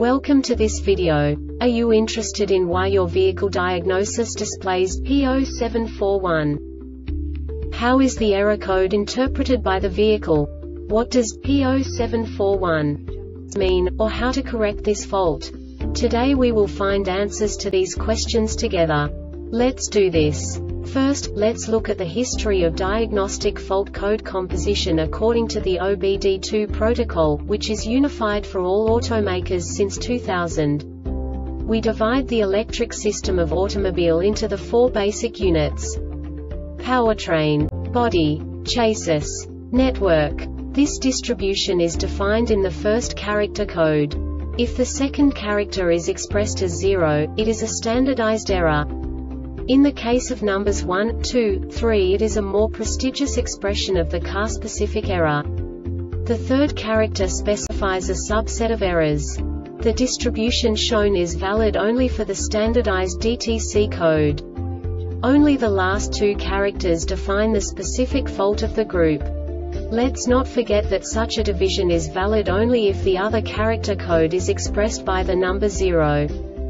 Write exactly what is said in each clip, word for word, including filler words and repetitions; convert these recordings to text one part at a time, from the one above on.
Welcome to this video. Are you interested in why your vehicle diagnosis displays P zero seven four one? How is the error code interpreted by the vehicle? What does P zero seven four one mean, or how to correct this fault? Today we will find answers to these questions together. Let's do this. First, let's look at the history of diagnostic fault code composition according to the O B D two protocol, which is unified for all automakers since two thousand. We divide the electric system of automobile into the four basic units: powertrain, body, chassis, network. This distribution is defined in the first character code. If the second character is expressed as zero, it is a standardized error. In the case of numbers one, two, three, it is a more prestigious expression of the car-specific error. The third character specifies a subset of errors. The distribution shown is valid only for the standardized D T C code. Only the last two characters define the specific fault of the group. Let's not forget that such a division is valid only if the other character code is expressed by the number zero.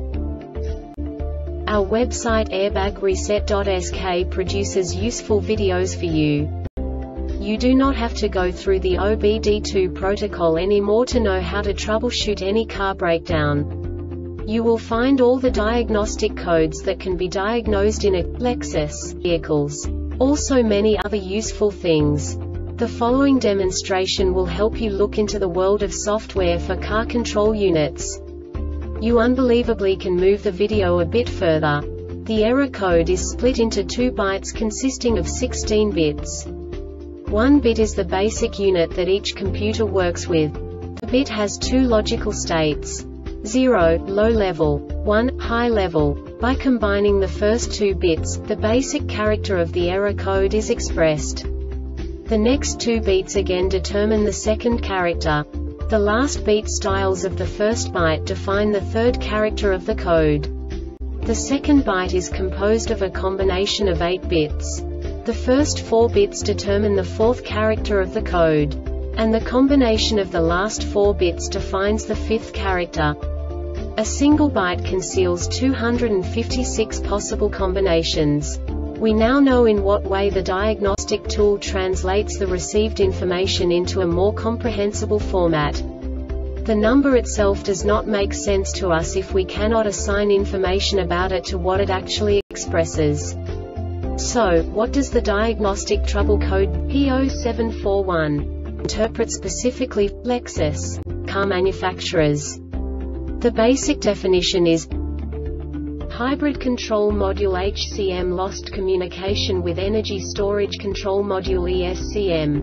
Our website airbag reset dot S K produces useful videos for you. You do not have to go through the O B D two protocol anymore to know how to troubleshoot any car breakdown. You will find all the diagnostic codes that can be diagnosed in a Lexus vehicles. Also many other useful things. The following demonstration will help you look into the world of software for car control units. You unbelievably can move the video a bit further. The error code is split into two bytes consisting of sixteen bits. One bit is the basic unit that each computer works with. The bit has two logical states: zero, low level, one, high level. By combining the first two bits, the basic character of the error code is expressed. The next two beats again determine the second character. The last beat styles of the first byte define the third character of the code. The second byte is composed of a combination of eight bits. The first four bits determine the fourth character of the code. And the combination of the last four bits defines the fifth character. A single byte conceals two hundred fifty-six possible combinations. We now know in what way the diagnostic tool translates the received information into a more comprehensible format. The number itself does not make sense to us if we cannot assign information about it to what it actually expresses. So, what does the diagnostic trouble code P zero seven four one interpret specifically for Lexus car manufacturers? The basic definition is Hybrid Control Module H C M Lost Communication with Energy Storage Control Module E S C M.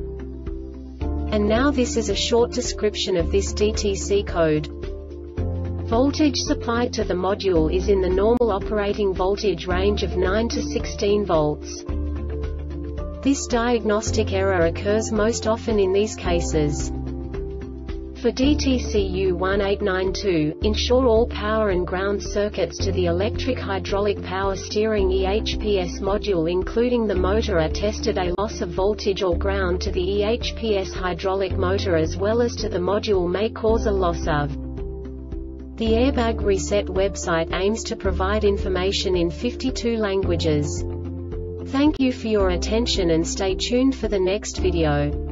And now this is a short description of this D T C code. Voltage supplied to the module is in the normal operating voltage range of nine to sixteen volts. This diagnostic error occurs most often in these cases. For D T C U one eight nine two, ensure all power and ground circuits to the electric hydraulic power steering E H P S module including the motor are tested. A loss of voltage or ground to the E H P S hydraulic motor as well as to the module may cause a loss of. The Airbag Reset website aims to provide information in fifty-two languages. Thank you for your attention and stay tuned for the next video.